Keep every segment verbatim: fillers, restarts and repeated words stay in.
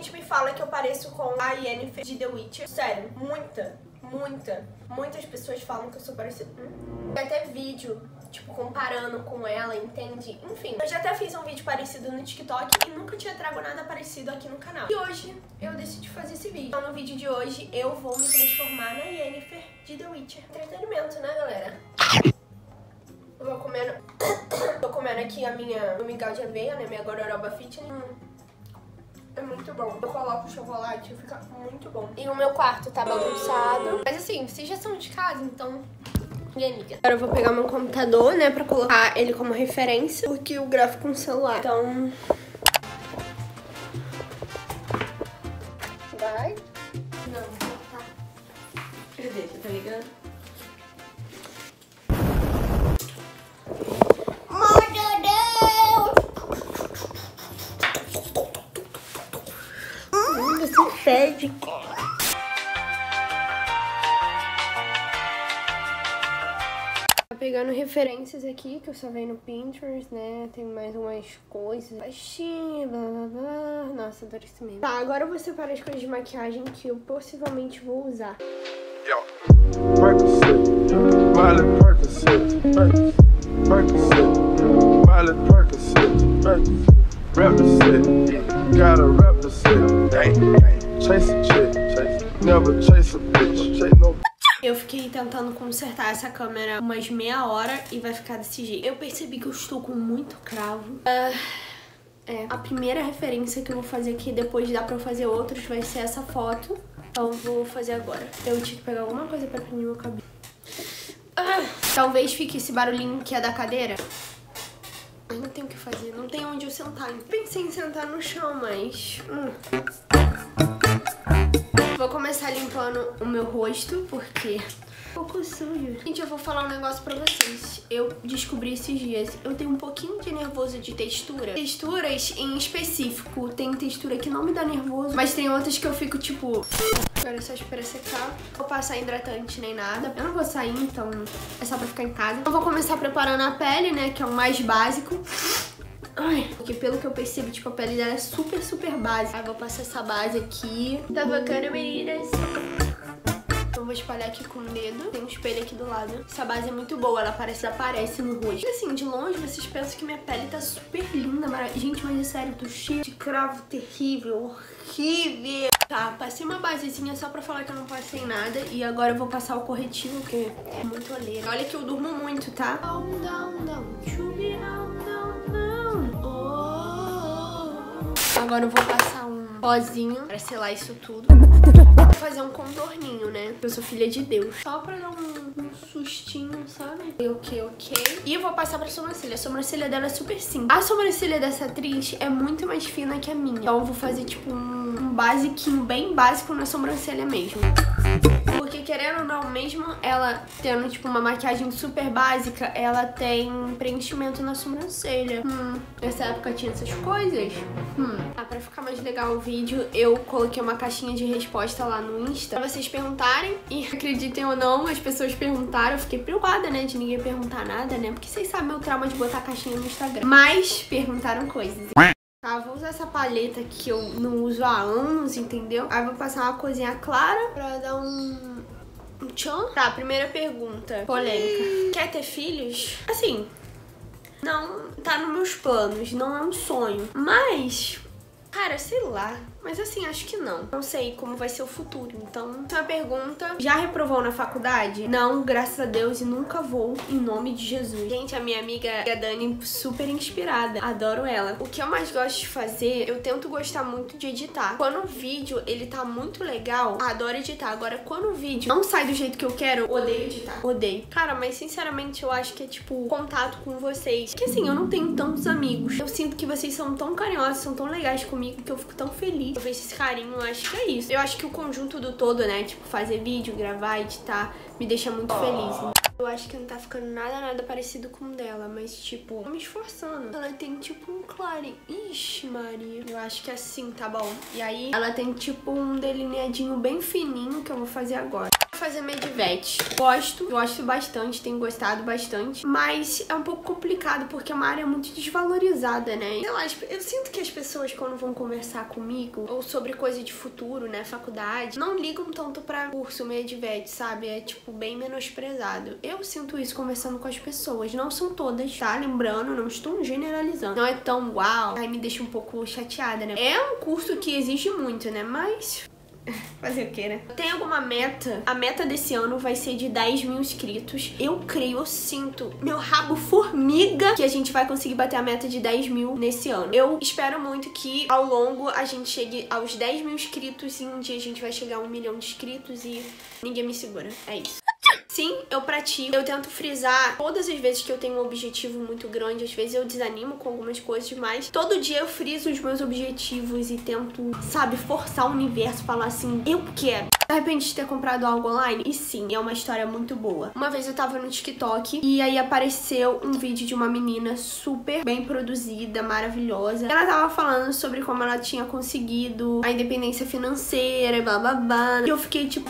gente me fala que eu pareço com a Yennefer de The Witcher. Sério, muita, muita, muitas pessoas falam que eu sou parecida. Hum? Tem até vídeo, tipo, comparando com ela, entende? Enfim, eu já até fiz um vídeo parecido no TikTok e nunca tinha trago nada parecido aqui no canal. E hoje eu decidi fazer esse vídeo. Então no vídeo de hoje eu vou me transformar na Yennefer de The Witcher. Entretenimento, né, galera? Eu vou comendo... Tô comendo aqui a minha o mingau de aveia, né? Minha gororoba fitness. Hum. É muito bom. Eu coloco o chocolate e fica muito bom. E o meu quarto tá bagunçado. Mas assim, vocês já são de casa, então... E amiga. Agora eu vou pegar meu computador, né? Pra colocar ele como referência. Porque eu gravo com o celular. Então... Vai. Não, não tá. Deixa, tá ligado? Fede. Tá pegando referências aqui, que eu só vejo no Pinterest, né? Tem mais umas coisas. Baixinha, blá blá blá. Nossa, adoro isso mesmo. Tá, agora eu vou separar as coisas de maquiagem que eu possivelmente vou usar. Yo. Percocet, Miley Percocet, Percocet, Miley Percocet, Percocet, represent, gotta represent, dang. Chase a chick, chase, never chase a bitch, chase no... Eu fiquei tentando consertar essa câmera umas meia hora e vai ficar desse jeito. Eu percebi que eu estou com muito cravo. Uh, é, a primeira referência que eu vou fazer aqui, depois dá pra eu fazer outros, vai ser essa foto. Então vou fazer agora. Eu tinha que pegar alguma coisa pra prender meu cabelo. Uh, talvez fique esse barulhinho que é da cadeira. Eu não tenho o que fazer, não tem onde eu sentar. Pensei em sentar no chão, mas... Hum. Vou começar limpando o meu rosto, porque... Um pouco sujo. Gente, eu vou falar um negócio pra vocês. Eu descobri esses dias, eu tenho um pouquinho de nervoso de textura. Texturas em específico. Tem textura que não me dá nervoso, mas tem outras que eu fico tipo... Agora é só esperar secar. Não vou passar hidratante nem nada. Eu não vou sair, então é só pra ficar em casa. Eu vou começar preparando a pele, né, que é o mais básico. Ai, porque pelo que eu percebi, tipo, a pele dela é super, super básica. Aí vou passar essa base aqui. Tá bacana, meninas? Então vou espalhar aqui com o dedo. Tem um espelho aqui do lado. Essa base é muito boa, ela parece, aparece no rosto. E assim, de longe, vocês pensam que minha pele tá super linda, maravilhosa. Gente, mas é sério, eu tô cheia de cravo terrível, horrível. Tá, passei uma basezinha só pra falar que eu não passei nada. E agora eu vou passar o corretivo, porque é muito oleira. Olha que eu durmo muito, tá? Down, down, down. Chubi, down, down, down. Oh. Agora eu vou passar um pozinho pra selar isso tudo. Vou fazer um contorninho, né? Eu sou filha de Deus. Só pra dar um, um sustinho, sabe? Ok, ok. E eu vou passar pra sobrancelha. A sobrancelha dela é super simples. A sobrancelha dessa atriz é muito mais fina que a minha. Então eu vou fazer tipo um, um basiquinho bem básico na sobrancelha mesmo. Porque querendo ou não, mesmo ela tendo tipo uma maquiagem super básica, ela tem preenchimento na sobrancelha. Hum, nessa época tinha essas coisas. Hum. Ah, pra ficar mais legal o vídeo, eu coloquei uma caixinha de resposta lá no Insta pra vocês perguntarem. E acreditem ou não, as pessoas perguntaram. Eu fiquei preocupada, né, de ninguém perguntar nada, né? Porque vocês sabem meu trauma de botar caixinha no Instagram. Mas perguntaram coisas. Tá, vou usar essa paleta que eu não uso há anos, entendeu? Aí vou passar uma coisinha clara pra dar um... um tchan. Tá, primeira pergunta. Polêmica. Quer ter filhos? Assim, não tá nos meus planos, não é um sonho. Mas, cara, sei lá. Mas assim, acho que não. Não sei como vai ser o futuro. Então, essa pergunta. Já reprovou na faculdade? Não, graças a Deus, e nunca vou, em nome de Jesus. Gente, a minha amiga a Dani, super inspirada. Adoro ela. O que eu mais gosto de fazer, eu tento gostar muito de editar. Quando o vídeo, ele tá muito legal, adoro editar. Agora, quando o vídeo não sai do jeito que eu quero, odeio editar. Odeio. Cara, mas sinceramente, eu acho que é tipo, contato com vocês. Porque assim, eu não tenho tantos amigos. Eu sinto que vocês são tão carinhosos, são tão legais comigo, que eu fico tão feliz. Eu vejo esse carinho, eu acho que é isso. Eu acho que o conjunto do todo, né, tipo, fazer vídeo, gravar, editar, me deixa muito feliz. Eu acho que não tá ficando nada, nada parecido com o dela, mas, tipo, tô me esforçando. Ela tem, tipo, um clarinho. Ixi, Maria. Eu acho que é assim, tá bom. E aí, ela tem, tipo, um delineadinho bem fininho que eu vou fazer agora. Fazer Medivete. Gosto, gosto bastante, tenho gostado bastante, mas é um pouco complicado porque é uma área muito desvalorizada, né? Sei lá, eu sinto que as pessoas quando vão conversar comigo ou sobre coisa de futuro, né, faculdade, não ligam tanto pra curso Medivete, sabe? É tipo bem menosprezado. Eu sinto isso conversando com as pessoas, não são todas, tá? Lembrando, não estou generalizando. Não é tão uau, aí me deixa um pouco chateada, né? É um curso que exige muito, né? Mas fazer o que, né? Tem alguma meta? A meta desse ano vai ser de dez mil inscritos. Eu creio, eu sinto meu rabo formiga que a gente vai conseguir bater a meta de dez mil nesse ano. Eu espero muito que ao longo a gente chegue aos dez mil inscritos e um dia a gente vai chegar a um milhão de inscritos e ninguém me segura. É isso. Sim, eu pratico, eu tento frisar todas as vezes que eu tenho um objetivo muito grande, às vezes eu desanimo com algumas coisas, mas todo dia eu friso os meus objetivos e tento, sabe, forçar o universo, falar assim, eu quero. De repente de ter comprado algo online? E sim, é uma história muito boa. Uma vez eu tava no TikTok e aí apareceu um vídeo de uma menina super bem produzida, maravilhosa. Ela tava falando sobre como ela tinha conseguido a independência financeira e blá blá blá. E eu fiquei tipo...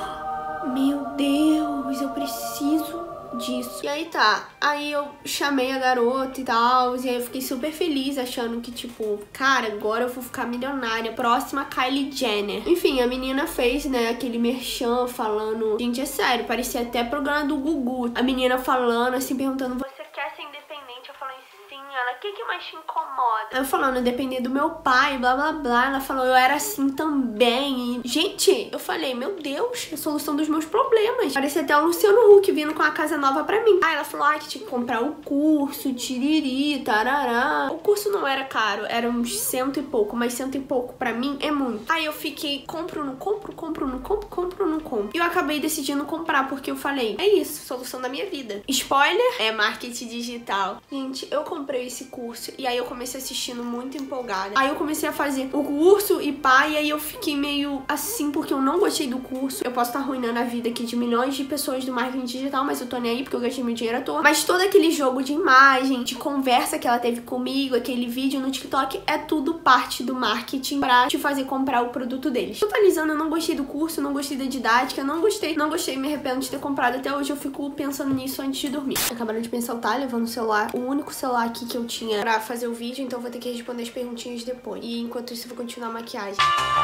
meu Deus, eu preciso disso. E aí tá, aí eu chamei a garota e tal, e aí eu fiquei super feliz achando que tipo, cara, agora eu vou ficar milionária, próxima Kylie Jenner. Enfim, a menina fez, né, aquele merchan falando, gente, é sério, parecia até programa do Gugu. A menina falando, assim, perguntando, você quer ser independente? Eu falei, sim. Ela, o que que mais te incomoda? Eu falando, depender do meu pai, blá blá blá. Ela falou, eu era assim também. E, gente, eu falei, meu Deus, a solução dos meus problemas. Parecia até o Luciano Huck vindo com uma casa nova pra mim. Aí ela falou, ah, que tinha que comprar o curso, tiriri, tarará. O curso não era caro, era uns cento e pouco, mas cento e pouco pra mim é muito. Aí eu fiquei, compro, não compro, compro, não compro, compro, não compro. E eu acabei decidindo comprar, porque eu falei, é isso, solução da minha vida. Spoiler, é marketing digital. Gente, eu comprei esse curso e aí eu comecei assistindo muito empolgada. Aí eu comecei a fazer o curso e pá, e aí eu fiquei meio assim porque eu não gostei do curso. Eu posso estar arruinando a vida aqui de milhões de pessoas do marketing digital, mas eu tô nem aí porque eu gastei meu dinheiro à toa. Mas todo aquele jogo de imagem, de conversa que ela teve comigo, aquele vídeo no TikTok, é tudo parte do marketing pra te fazer comprar o produto deles. Totalizando, eu não gostei do curso, não gostei da didática, não gostei, não gostei, me arrependo de ter comprado. Até hoje eu fico pensando nisso antes de dormir. Acabaram de pensar, tá levando o celular, o único celular aqui que eu tinha pra fazer o vídeo, então eu vou ter que responder as perguntinhas depois. E enquanto isso eu vou continuar a maquiagem.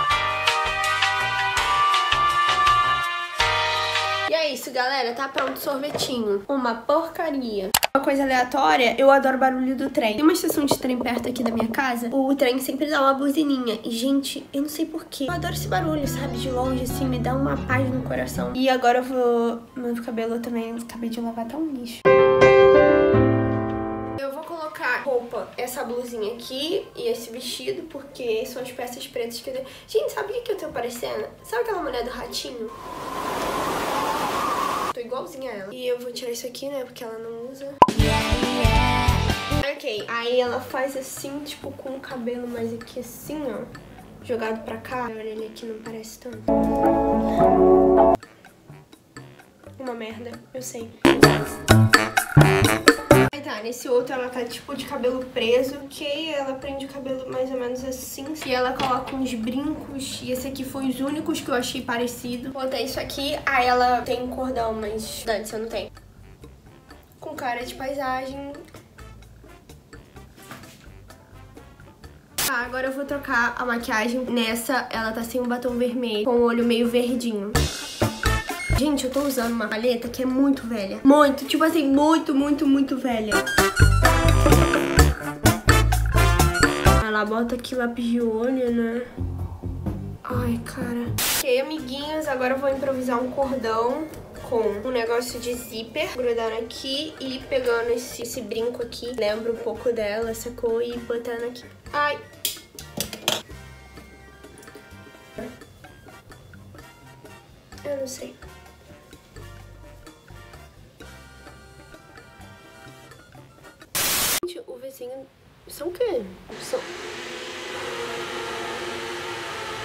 E é isso, galera. Tá pronto o sorvetinho. Uma porcaria. Uma coisa aleatória, eu adoro barulho do trem. Tem uma estação de trem perto aqui da minha casa. O trem sempre dá uma buzininha. E, gente, eu não sei porquê. Eu adoro esse barulho, sabe? De longe, assim, me dá uma paz no coração. E agora eu vou... Meu cabelo também, acabei de lavar, tá um lixo. Eu vou colocar roupa, essa blusinha aqui e esse vestido, porque são as peças pretas que eu tenho. Gente, sabe o que, que eu tô parecendo? Sabe aquela mulher do ratinho? Tô igualzinha a ela. E eu vou tirar isso aqui, né, porque ela não usa. Ok, aí ela faz assim, tipo, com o cabelo mais aqui assim, ó, jogado pra cá. A orelha aqui não parece tanto. Uma merda, eu sei. Aí tá, nesse outro ela tá tipo de cabelo preso, ok? Ela prende o cabelo mais ou menos assim. E ela coloca uns brincos, e esse aqui foi os únicos que eu achei parecido. Botei isso aqui, aí ela tem um cordão, mas antes eu não tenho. Com cara de paisagem. Tá, agora eu vou trocar a maquiagem. Nessa, ela tá sem um batom vermelho, com o olho meio verdinho. Gente, eu tô usando uma paleta que é muito velha. Muito, tipo assim, muito, muito, muito velha. Ela bota aqui lápis de olho, né? Ai, cara. Ok, amiguinhos, agora eu vou improvisar um cordão com um negócio de zíper, grudando aqui e pegando esse, esse brinco aqui. Lembra um pouco dela, essa cor, e botando aqui. Ai! Eu não sei. O vizinho... São o quê? São...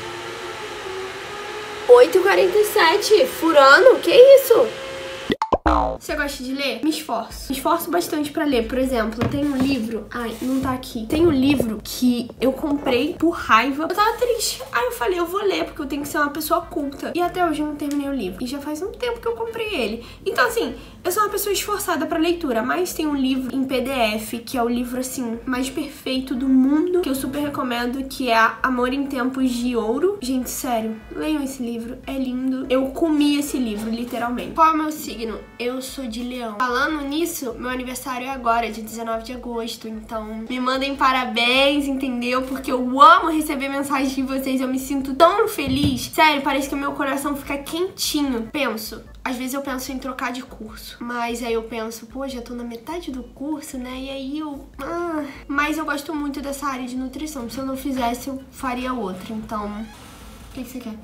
oito e quarenta e sete. Furando? Que isso? Você gosta de ler? Me esforço. Me esforço bastante pra ler. Por exemplo, tem um livro... Ai, não tá aqui. Tem um livro que eu comprei por raiva. Eu tava triste. Aí eu falei, eu vou ler, porque eu tenho que ser uma pessoa culta. E até hoje eu não terminei o livro. E já faz um tempo que eu comprei ele. Então, assim, eu sou uma pessoa esforçada pra leitura. Mas tem um livro em P D F, que é o livro, assim, mais perfeito do mundo, que eu super recomendo, que é Amor em Tempos de Ouro. Gente, sério, leiam esse livro. É lindo. Eu comi esse livro, literalmente. Qual é o meu signo? Eu sou de Leão. Falando nisso, meu aniversário é agora, de dezenove de agosto. Então, me mandem parabéns, entendeu? Porque eu amo receber mensagens de vocês. Eu me sinto tão feliz. Sério, parece que o meu coração fica quentinho. Penso. Às vezes eu penso em trocar de curso. Mas aí eu penso, pô, já tô na metade do curso, né? E aí eu... Ah. Mas eu gosto muito dessa área de nutrição. Se eu não fizesse, eu faria outra. Então... O que, que você quer?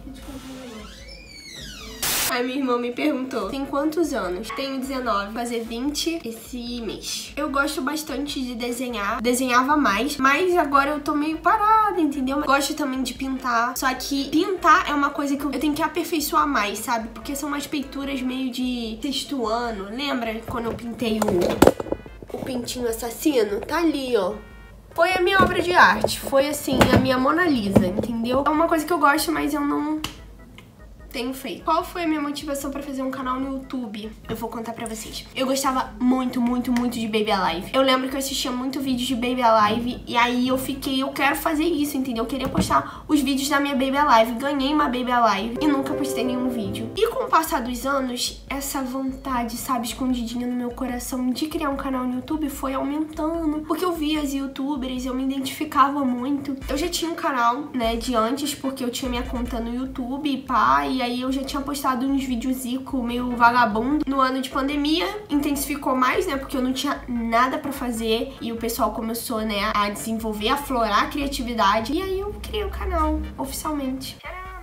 A minha irmã me perguntou, tem quantos anos? Tenho dezenove, vou fazer vinte esse mês. Eu gosto bastante de desenhar, desenhava mais, mas agora eu tô meio parada, entendeu? Gosto também de pintar, só que pintar é uma coisa que eu tenho que aperfeiçoar mais, sabe? Porque são umas pinturas meio de sexto ano. Lembra quando eu pintei o, o pintinho assassino? Tá ali, ó. Foi a minha obra de arte, foi assim, a minha Mona Lisa, entendeu? É uma coisa que eu gosto, mas eu não... tenho feito. Qual foi a minha motivação pra fazer um canal no YouTube? Eu vou contar pra vocês. Eu gostava muito, muito, muito de Baby Alive. Eu lembro que eu assistia muito vídeos de Baby Alive e aí eu fiquei, eu quero fazer isso, entendeu? Eu queria postar os vídeos da minha Baby Alive. Ganhei uma Baby Alive e nunca postei nenhum vídeo. E com o passar dos anos, essa vontade, sabe, escondidinha no meu coração de criar um canal no YouTube foi aumentando. Porque eu via as youtubers, eu me identificava muito. Eu já tinha um canal, né, de antes, porque eu tinha minha conta no YouTube, pá, e E aí eu já tinha postado uns videozico meio vagabundo. No ano de pandemia, intensificou mais, né? Porque eu não tinha nada pra fazer. E o pessoal começou, né, a desenvolver, a aflorar a criatividade. E aí eu criei o canal, oficialmente.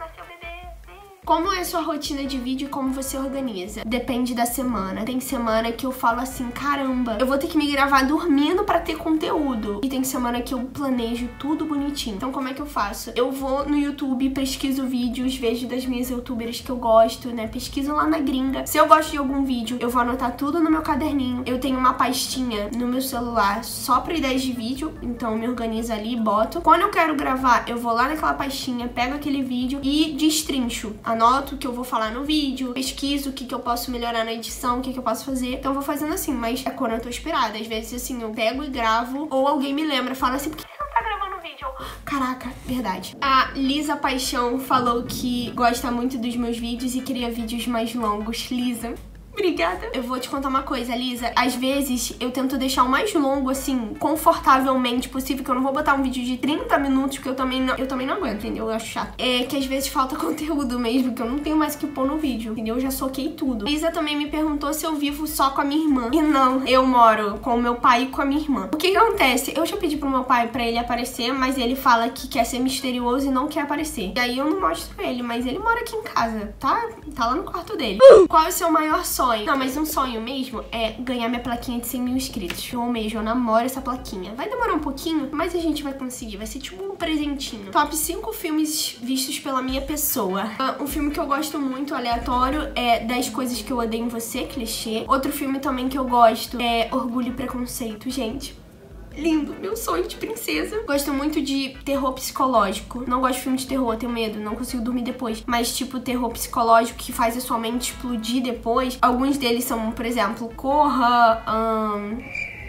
Como é a sua rotina de vídeo e como você organiza? Depende da semana. Tem semana que eu falo assim, caramba, eu vou ter que me gravar dormindo pra ter conteúdo. E tem semana que eu planejo tudo bonitinho. Então como é que eu faço? Eu vou no YouTube, pesquiso vídeos, vejo das minhas youtubers que eu gosto, né? Pesquiso lá na gringa. Se eu gosto de algum vídeo, eu vou anotar tudo no meu caderninho. Eu tenho uma pastinha no meu celular só pra ideias de vídeo. Então eu me organizo ali e boto. Quando eu quero gravar, eu vou lá naquela pastinha, pego aquele vídeo e destrincho. Anoto o que eu vou falar no vídeo, pesquiso o que, que eu posso melhorar na edição, o que, que eu posso fazer. Então eu vou fazendo assim, mas é quando eu tô inspirada. Às vezes, assim, eu pego e gravo, ou alguém me lembra, fala assim, por que você não tá gravando vídeo? Caraca, verdade. A Lisa Paixão falou que gosta muito dos meus vídeos e queria vídeos mais longos. Lisa, obrigada. Eu vou te contar uma coisa, Lisa. Às vezes, eu tento deixar o mais longo, assim, confortavelmente possível, que eu não vou botar um vídeo de trinta minutos, porque eu também não, eu também não aguento, entendeu? Eu acho chato. É que às vezes falta conteúdo mesmo, que eu não tenho mais o que pôr no vídeo, entendeu? Eu já soquei tudo. Lisa também me perguntou se eu vivo só com a minha irmã. E não, eu moro com o meu pai e com a minha irmã. O que que acontece? Eu já pedi pro meu pai pra ele aparecer, mas ele fala que quer ser misterioso e não quer aparecer. E aí eu não mostro ele, mas ele mora aqui em casa, tá? Tá lá no quarto dele. Qual é o seu maior sonho? Não, mas um sonho mesmo é ganhar minha plaquinha de cem mil inscritos. Eu almejo, eu namoro essa plaquinha. Vai demorar um pouquinho, mas a gente vai conseguir. Vai ser tipo um presentinho. Top cinco filmes vistos pela minha pessoa. Uh, um filme que eu gosto muito, aleatório, é dez Coisas que Eu Odeio em Você, clichê. Outro filme também que eu gosto é Orgulho e Preconceito, gente. Lindo, meu sonho de princesa. Gosto muito de terror psicológico. Não gosto de filme de terror, tenho medo, não consigo dormir depois. Mas tipo, terror psicológico que faz a sua mente explodir depois. Alguns deles são, por exemplo, Corra, um...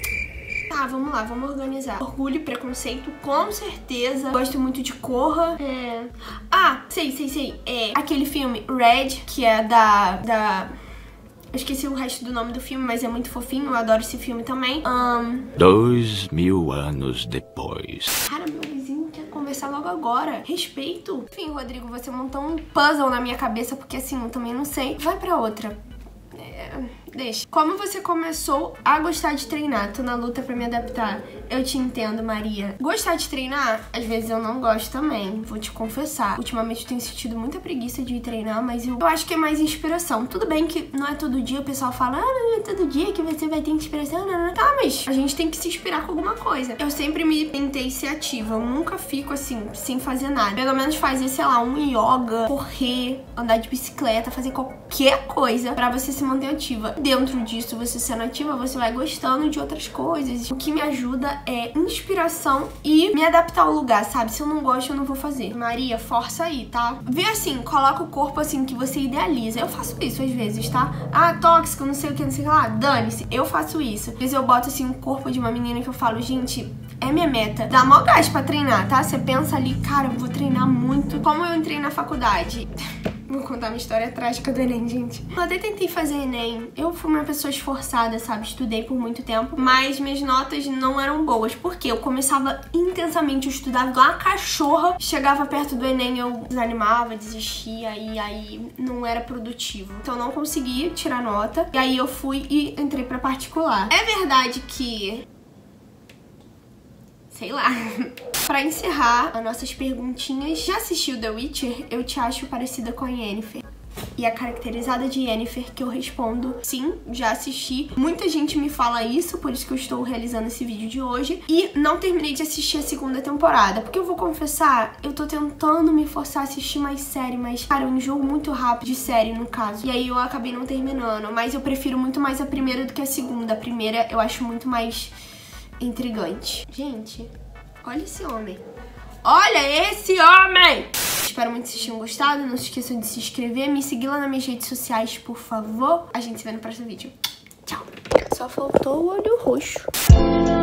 Tá, vamos lá, vamos organizar. Orgulho e Preconceito, com certeza. Gosto muito de Corra. É... Ah, sei, sei, sei. É aquele filme Red, que é da... da... Eu esqueci o resto do nome do filme, mas é muito fofinho. Eu adoro esse filme também. Um... Dois mil anos depois. Cara, meu vizinho quer conversar logo agora. Respeito. Enfim, Rodrigo, você montou um puzzle na minha cabeça, porque assim, eu também não sei. Vai pra outra. É... Deixa. Como você começou a gostar de treinar? Tô na luta pra me adaptar. Eu te entendo, Maria. Gostar de treinar? Às vezes eu não gosto também, vou te confessar. Ultimamente eu tenho sentido muita preguiça de ir treinar, mas eu, eu acho que é mais inspiração. Tudo bem que não é todo dia, o pessoal fala, ah, não é todo dia que você vai ter inspiração, não, não. Tá, mas a gente tem que se inspirar com alguma coisa. Eu sempre me tentei ser ativa, eu nunca fico assim, sem fazer nada. Pelo menos fazer, sei lá, um yoga, correr, andar de bicicleta, fazer qualquer coisa pra você se manter ativa. dentro disso, você sendo ativa, você vai gostando de outras coisas. O que me ajuda é inspiração e me adaptar ao lugar, sabe? Se eu não gosto, eu não vou fazer. Maria, força aí, tá? Vê assim, coloca o corpo assim que você idealiza. Eu faço isso às vezes, tá? Ah, tóxico, não sei o que, não sei o que lá. Dane-se, eu faço isso. Às vezes eu boto assim o corpo de uma menina que eu falo, gente, é minha meta. Dá mó gás pra treinar, tá? Você pensa ali, cara, eu vou treinar muito. Como eu entrei na faculdade... Vou contar uma história trágica do Enem, gente. Eu até tentei fazer Enem. Eu fui uma pessoa esforçada, sabe? Estudei por muito tempo. Mas minhas notas não eram boas. Porque eu começava intensamente, eu estudava igual uma cachorra. Chegava perto do Enem, eu desanimava, desistia. E aí não era produtivo. Então eu não conseguia tirar nota. E aí eu fui e entrei pra particular. É verdade que... sei lá. Pra encerrar as nossas perguntinhas, já assistiu The Witcher? Eu te acho parecida com a Yennefer. E a caracterizada de Yennefer que eu respondo, sim, já assisti. Muita gente me fala isso, por isso que eu estou realizando esse vídeo de hoje. E não terminei de assistir a segunda temporada, porque eu vou confessar, eu tô tentando me forçar a assistir mais série, mas, cara, eu enjoo muito rápido de série, no caso. E aí eu acabei não terminando, mas eu prefiro muito mais a primeira do que a segunda. A primeira eu acho muito mais intrigante. Gente... olha esse homem. Olha esse homem! Espero muito que vocês tenham gostado. Não se esqueçam de se inscrever, me seguir lá nas minhas redes sociais, por favor. A gente se vê no próximo vídeo. Tchau. Só faltou o olho roxo.